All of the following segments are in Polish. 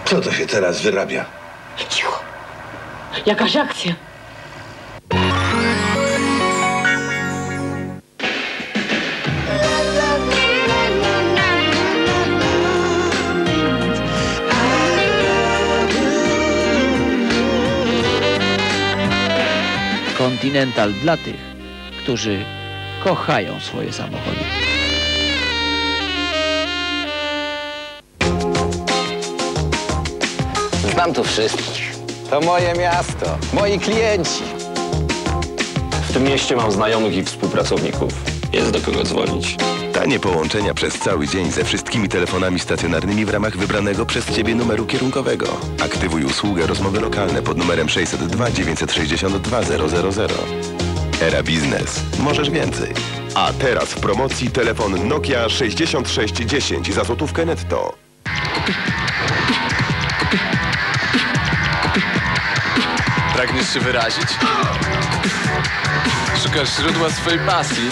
Co to się teraz wyrabia? Cicho. Jakaś akcja. Continental dla tych, którzy kochają swoje samochody. Znam tu wszystkich. To moje miasto, moi klienci. W tym mieście mam znajomych i współpracowników. Jest do kogo dzwonić. Tanie połączenia przez cały dzień ze wszystkimi telefonami stacjonarnymi w ramach wybranego przez Ciebie numeru kierunkowego. Aktywuj usługę rozmowy lokalne pod numerem 602 962 000. Era Biznes. Możesz więcej. A teraz w promocji telefon Nokia 6610 za złotówkę netto. Pragniesz się wyrazić? Szukasz źródła swojej pasji?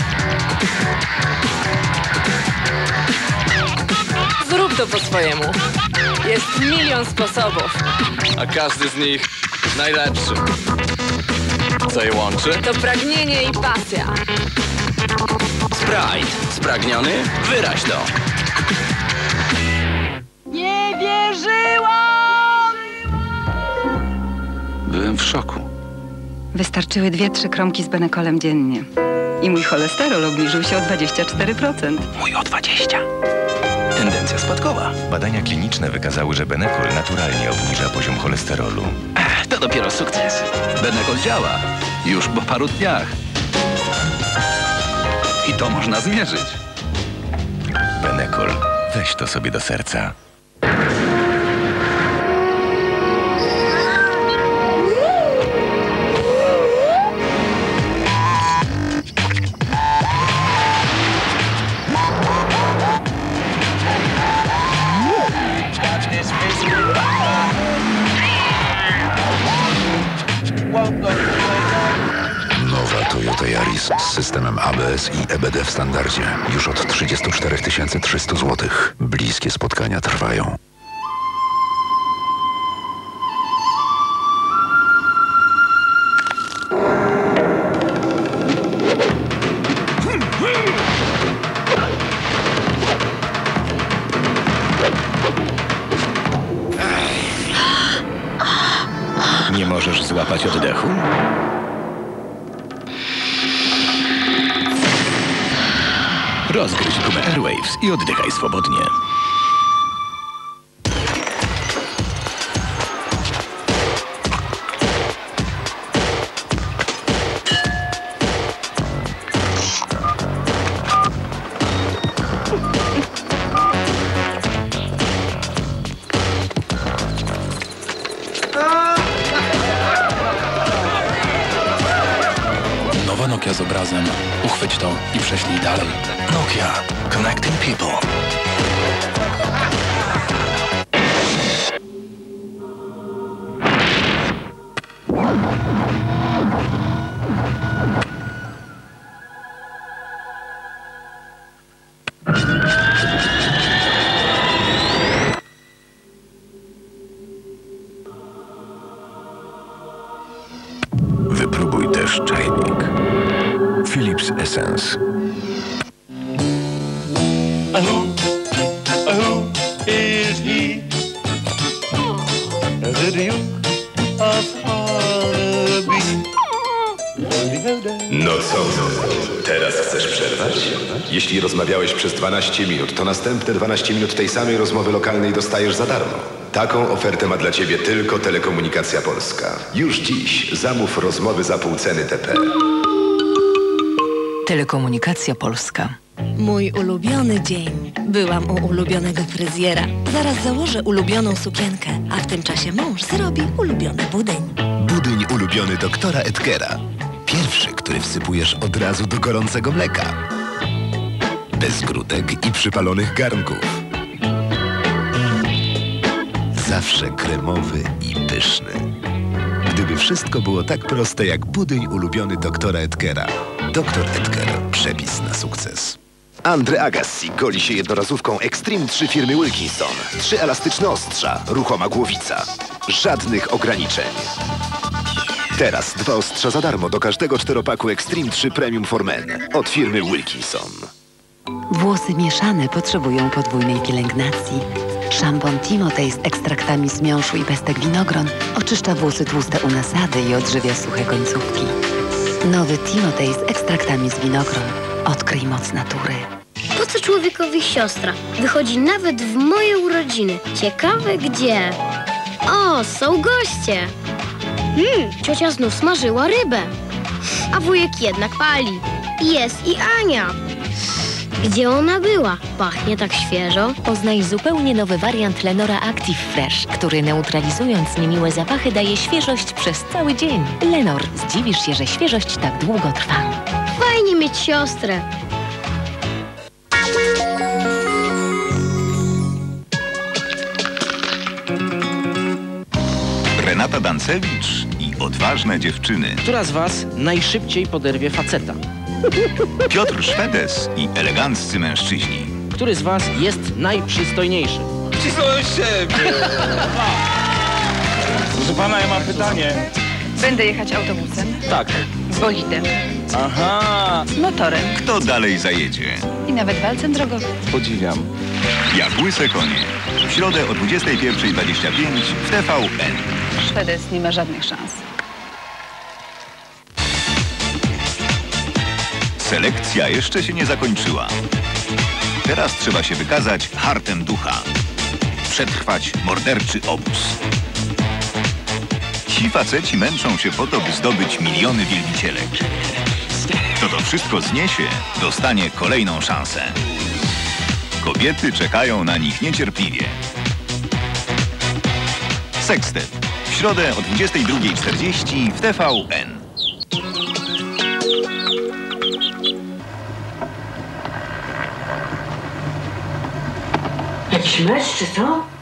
Zrób to po swojemu. Jest milion sposobów. A każdy z nich najlepszy. Co je łączy? To pragnienie i pasja. Sprite. Spragniony? Wyraź to. Nie wierzyłam! Byłem w szoku. Wystarczyły 2-3 kromki z Benecolem dziennie. I mój cholesterol obniżył się o 24%. Mój o 20. Tendencja spadkowa. Badania kliniczne wykazały, że Benecol naturalnie obniża poziom cholesterolu. To dopiero sukces. Benecol działa. Już po paru dniach. I to można zmierzyć. Benecol. Weź to sobie do serca. Nowa Toyota Yaris z systemem ABS i EBD w standardzie. Już od 34 300 zł. Bliskie spotkania trwają. Nie możesz złapać oddechu? Rozgryź gumę Airwaves i oddychaj swobodnie. Nowa Nokia z obrazem. Uchwyć to i prześlij dalej. Nokia. Connecting people. Wypróbuj też czajnik. Philips Essence. Who is he? The Duke of Hornaby. No co? Teraz chcesz przerwać? Jeśli rozmawiałeś przez 12 minut, to następne 12 minut tej samej rozmowy lokalnej dostajesz za darmo. Taką ofertę ma dla Ciebie tylko Telekomunikacja Polska. Już dziś zamów rozmowy za pół ceny TP. Telekomunikacja Polska. Mój ulubiony dzień. Byłam u ulubionego fryzjera. Zaraz założę ulubioną sukienkę, a w tym czasie mąż zrobi ulubiony budyń. Budyń ulubiony doktora Edgera. Pierwszy, który wsypujesz od razu do gorącego mleka. Bez grudek i przypalonych garnków. Zawsze kremowy i pyszny. Gdyby wszystko było tak proste jak budyń ulubiony doktora Edgera. Doktor Edger. Przepis na sukces. Andre Agassi goli się jednorazówką Extreme 3 firmy Wilkinson. 3 elastyczne ostrza, ruchoma głowica. Żadnych ograniczeń. Teraz 2 ostrza za darmo do każdego 4-paku Extreme 3 Premium for Men od firmy Wilkinson. Włosy mieszane potrzebują podwójnej pielęgnacji. Szampon Timotej z ekstraktami z miąższu i pestek winogron oczyszcza włosy tłuste u nasady i odżywia suche końcówki. Nowy Timotej z ekstraktami z winogron. Odkryj moc natury. Po co człowiekowi siostra? Wychodzi nawet w moje urodziny. Ciekawe gdzie? O, są goście. Ciocia znów smażyła rybę. A wujek jednak pali. Jest i Ania. Gdzie ona była? Pachnie tak świeżo. Poznaj zupełnie nowy wariant Lenora Active Fresh, który neutralizując niemiłe zapachy daje świeżość przez cały dzień. Lenor, zdziwisz się, że świeżość tak długo trwa. Fajnie mieć siostrę. Renata Dancewicz i odważne dziewczyny. Która z was najszybciej poderwie faceta? Piotr Szwedes i eleganccy mężczyźni. Który z was jest najprzystojniejszy? Cisnąłem siebie! Proszę pana, ja mam pytanie. Będę jechać autobusem. Tak. Bolidem. Aha! Motorem. Kto dalej zajedzie? I nawet walcem drogowym. Podziwiam. Jak łyse konie. W środę o 21:25 w TVN. Szwedes nie ma żadnych szans. Selekcja jeszcze się nie zakończyła. Teraz trzeba się wykazać hartem ducha. Przetrwać morderczy obóz. Ci faceci męczą się po to, by zdobyć miliony wielbicielek. Kto to wszystko zniesie, dostanie kolejną szansę. Kobiety czekają na nich niecierpliwie. Sextet. W środę o 22:40 w TVN. Jakiś mecz, czy co?